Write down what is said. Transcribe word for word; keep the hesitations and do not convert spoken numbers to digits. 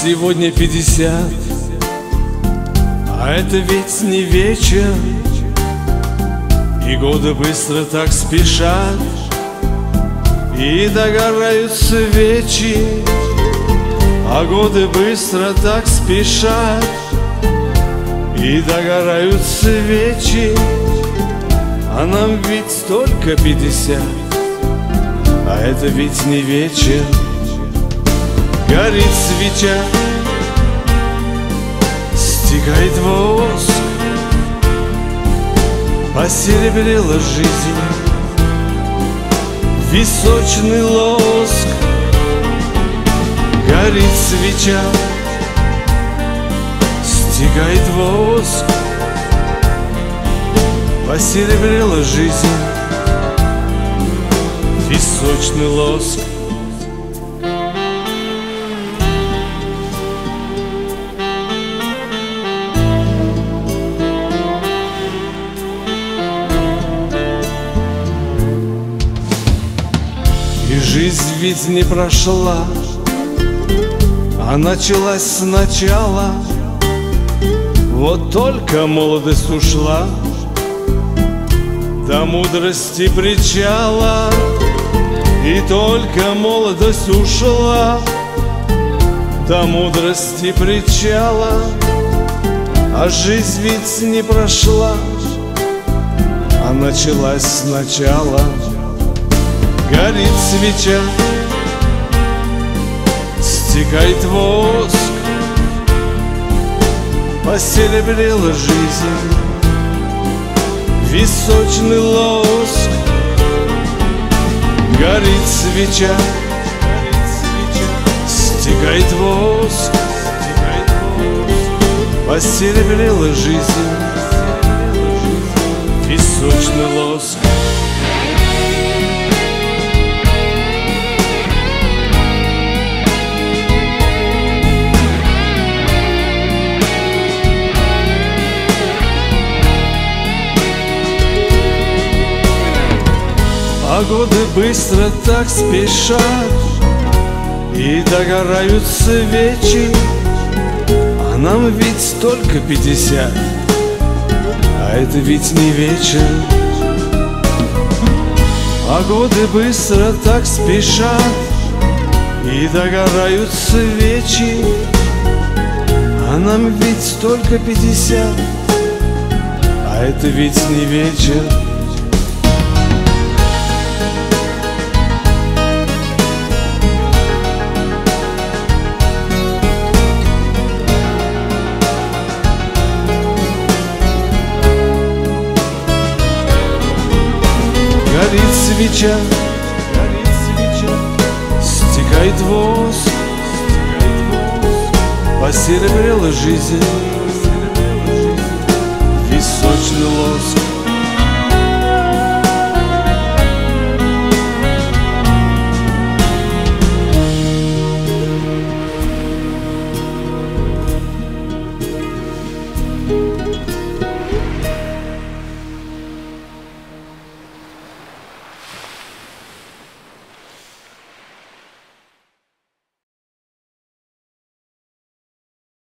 сегодня пятьдесят, а это ведь не вечер, и годы быстро так спешат, и догорают свечи, а годы быстро так спешат, и догорают свечи, а нам ведь только пятьдесят, а это ведь не вечер. Горит свеча, стекает воск, посеребрела жизнь, височный лоск. Горит свеча, стекает воск, посеребрела жизнь, височный лоск. И жизнь ведь не прошла, а началась сначала. Вот только молодость ушла до мудрости причала, и только молодость ушла до мудрости причала, а жизнь ведь не прошла, а началась сначала. Горит свеча, стекает воск, посеребрела жизнь, височный лоск. Горит свеча, стекает воск, посеребрела жизнь, височный лоск. А годы быстро так спешат, и догорают свечи, а нам ведь только пятьдесят, а это ведь не вечер. А годы быстро так спешат, и догорают свечи, а нам ведь только пятьдесят, а это ведь не вечер. Горит свеча, горит свеча, стекает воск, посеребрела жизнь, височный лоск.